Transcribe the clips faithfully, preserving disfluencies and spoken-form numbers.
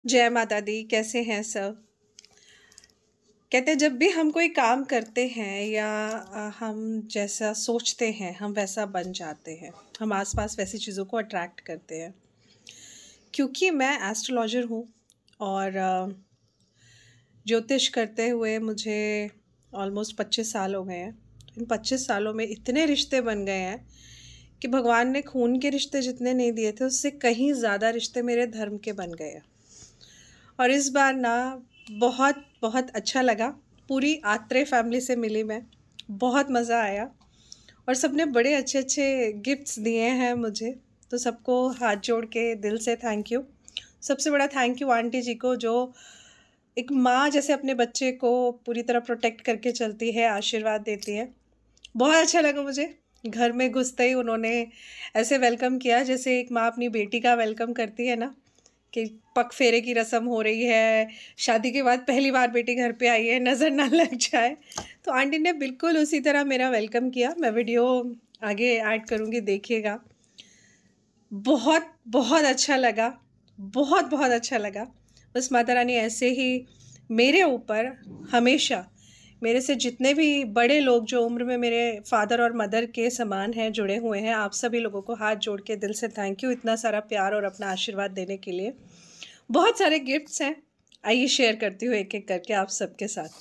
जय माता दी। कैसे हैं सब? कहते हैं जब भी हम कोई काम करते हैं या अ, हम जैसा सोचते हैं हम वैसा बन जाते हैं। हम आसपास वैसी चीज़ों को अट्रैक्ट करते हैं। क्योंकि मैं एस्ट्रोलॉजर हूँ और अ, ज्योतिष करते हुए मुझे ऑलमोस्ट पच्चीस साल हो गए हैं। इन पच्चीस सालों में इतने रिश्ते बन गए हैं कि भगवान ने खून के रिश्ते जितने नहीं दिए थे उससे कहीं ज़्यादा रिश्ते मेरे धर्म के बन गए हैं। और इस बार ना बहुत बहुत अच्छा लगा। पूरी आत्रे फैमिली से मिली मैं, बहुत मज़ा आया और सबने बड़े अच्छे अच्छे गिफ्ट्स दिए हैं मुझे। तो सबको हाथ जोड़ के दिल से थैंक यू। सबसे बड़ा थैंक यू आंटी जी को, जो एक माँ जैसे अपने बच्चे को पूरी तरह प्रोटेक्ट करके चलती है, आशीर्वाद देती है। बहुत अच्छा लगा मुझे। घर में घुसते ही उन्होंने ऐसे वेलकम किया जैसे एक माँ अपनी बेटी का वेलकम करती है ना, कि पग फेरे की रस्म हो रही है, शादी के बाद पहली बार बेटी घर पे आई है, नज़र ना लग जाए। तो आंटी ने बिल्कुल उसी तरह मेरा वेलकम किया। मैं वीडियो आगे ऐड करूँगी, देखिएगा। बहुत बहुत अच्छा लगा, बहुत बहुत अच्छा लगा। बस माता रानी ऐसे ही मेरे ऊपर हमेशा, मेरे से जितने भी बड़े लोग जो उम्र में मेरे फादर और मदर के समान हैं, जुड़े हुए हैं, आप सभी लोगों को हाथ जोड़ के दिल से थैंक यू, इतना सारा प्यार और अपना आशीर्वाद देने के लिए। बहुत सारे गिफ्ट्स हैं, आइए शेयर करती हूँ एक एक करके आप सबके साथ।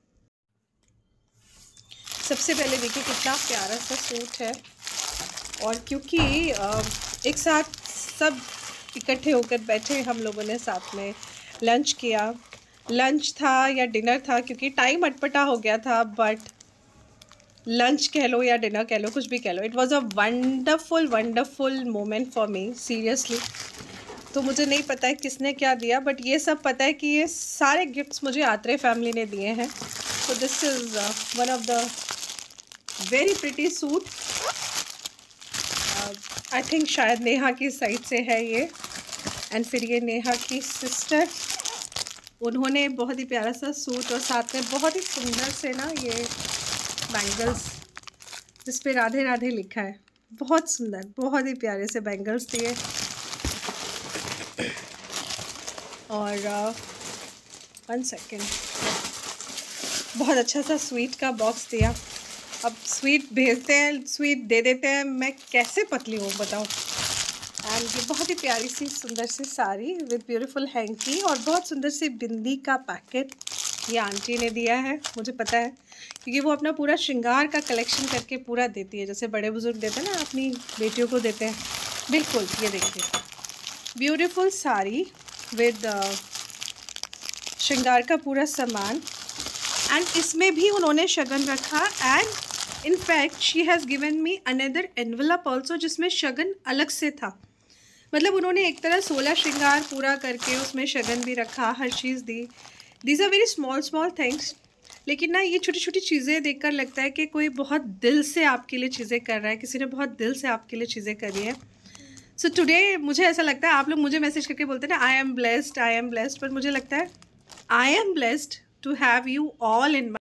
सबसे पहले देखिए कितना प्यारा सा सूट है। और क्योंकि एक साथ सब इकट्ठे होकर बैठे, हम लोगों ने साथ में लंच किया। लंच था या डिनर था, क्योंकि टाइम अटपटा हो गया था, बट लंच कह लो या डिनर कह लो, कुछ भी कह लो, it was a wonderful wonderful moment for me, seriously. तो मुझे नहीं पता है किसने क्या दिया, बट ये सब पता है कि ये सारे गिफ्ट्स मुझे आत्रे फैमिली ने दिए हैं। तो this is one of the very pretty suit. I think शायद नेहा की साइड से है ये। एंड फिर ये नेहा की सिस्टर, उन्होंने बहुत ही प्यारा सा सूट और साथ में बहुत ही सुंदर से ना ये बैंगल्स, जिस पे राधे राधे लिखा है, बहुत सुंदर, बहुत ही प्यारे से बैंगल्स दिए। और वन सेकेंड, बहुत अच्छा सा स्वीट का बॉक्स दिया। अब स्वीट भेजते हैं, स्वीट दे देते हैं, मैं कैसे पतली हूँ बताओ। एंड ये बहुत ही प्यारी सी सुंदर सी साड़ी विद ब्यूटीफुल हैंकी और बहुत सुंदर सी बिंदी का पैकेट ये आंटी ने दिया है। मुझे पता है क्योंकि वो अपना पूरा श्रृंगार का कलेक्शन करके पूरा देती है, जैसे बड़े बुजुर्ग देते हैं ना, अपनी बेटियों को देते हैं। बिल्कुल, ये देखिए ब्यूटीफुल साड़ी विद श्रृंगार का पूरा सामान। एंड इसमें भी उन्होंने शगन रखा। And in fact she has given me another envelope also, जिसमें शगन अलग से था। मतलब उन्होंने एक तरह सोलह श्रृंगार पूरा करके उसमें शगन भी रखा, हर चीज़ दी। These are very small small things, लेकिन ना ये छोटी छोटी चीज़ें देखकर लगता है कि कोई बहुत दिल से आपके लिए चीज़ें कर रहा है, किसी ने बहुत दिल से आपके लिए चीज़ें करी है। सो टुडे मुझे ऐसा लगता है, आप लोग मुझे मैसेज करके बोलते हैं ना I am blessed, I am blessed, पर मुझे लगता है I am blessed to have you all in